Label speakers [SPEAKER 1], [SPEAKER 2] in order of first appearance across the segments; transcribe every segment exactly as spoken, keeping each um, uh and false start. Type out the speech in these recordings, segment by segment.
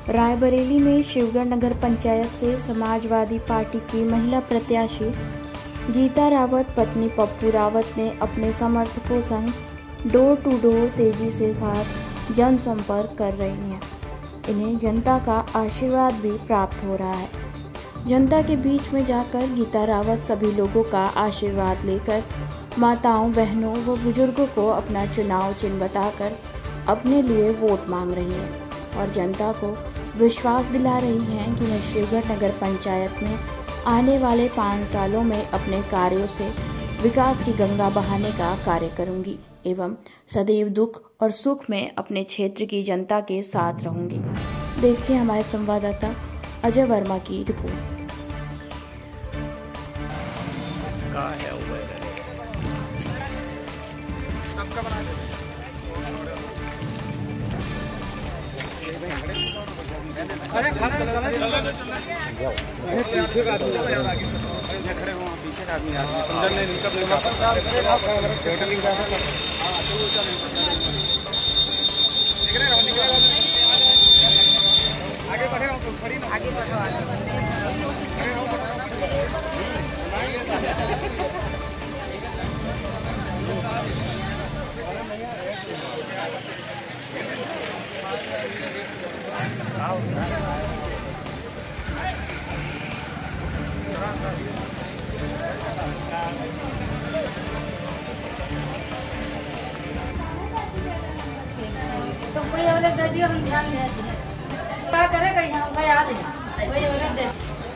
[SPEAKER 1] रायबरेली में शिवगढ़ नगर पंचायत से समाजवादी पार्टी की महिला प्रत्याशी गीता रावत पत्नी पप्पू रावत ने अपने समर्थकों संग डोर टू डोर तेजी से साथ जनसंपर्क कर रही हैं। इन्हें जनता का आशीर्वाद भी प्राप्त हो रहा है। जनता के बीच में जाकर गीता रावत सभी लोगों का आशीर्वाद लेकर माताओं, बहनों व बुजुर्गों को अपना चुनाव चिन्ह बताकर अपने लिए वोट मांग रही हैं और जनता को विश्वास दिला रही हैं कि मैं शिवगढ़ नगर पंचायत में आने वाले पाँच सालों में अपने कार्यों से विकास की गंगा बहाने का कार्य करूंगी एवं सदैव दुख और सुख में अपने क्षेत्र की जनता के साथ रहूंगी। देखिए हमारे संवाददाता अजय वर्मा की रिपोर्ट।
[SPEAKER 2] अरे खाना पीछे का आदमी खड़े हो, पीछे का आदमी अंदर नहीं निकल आगे बढ़े आगे बढ़ो
[SPEAKER 3] तो कोई औरत दे दियो, हम ध्यान देते हैं क्या करे कहीं हम भाई आ दे कोई औरत दे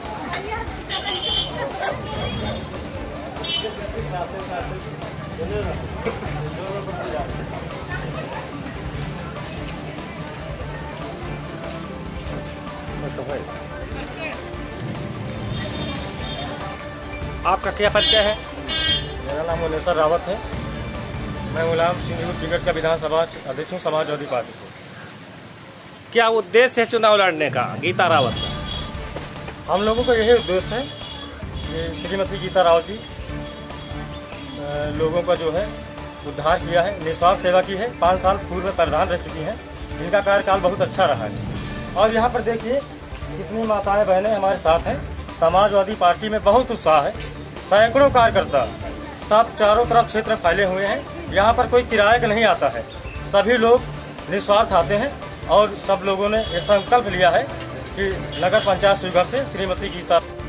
[SPEAKER 2] आपका क्या परिचय है? मेरा नाम मुनेसर रावत है। मैं गुलाम सिंह टिकट का विधानसभा अध्यक्ष हूँ समाजवादी पार्टी से।
[SPEAKER 4] क्या उद्देश्य है चुनाव लड़ने का गीता रावत का?
[SPEAKER 2] हम लोगों का यही उद्देश्य है कि श्रीमती गीता रावत जी लोगों का जो है उद्धार किया है, निस्वार्थ सेवा की है। पाँच साल पूर्व में प्रधान रह चुकी हैं। इनका कार्यकाल बहुत अच्छा रहा है। और यहाँ पर देखिए कितनी माताएं बहनें हमारे साथ हैं। समाजवादी पार्टी में बहुत उत्साह है। सैकड़ों कार्यकर्ता सब चारों तरफ क्षेत्र फैले हुए हैं। यहाँ पर कोई किराए का नहीं आता है। सभी लोग निस्वार्थ आते हैं और सब लोगों ने ये संकल्प लिया है कि नगर पंचायत शिवगढ़ से श्रीमती गीता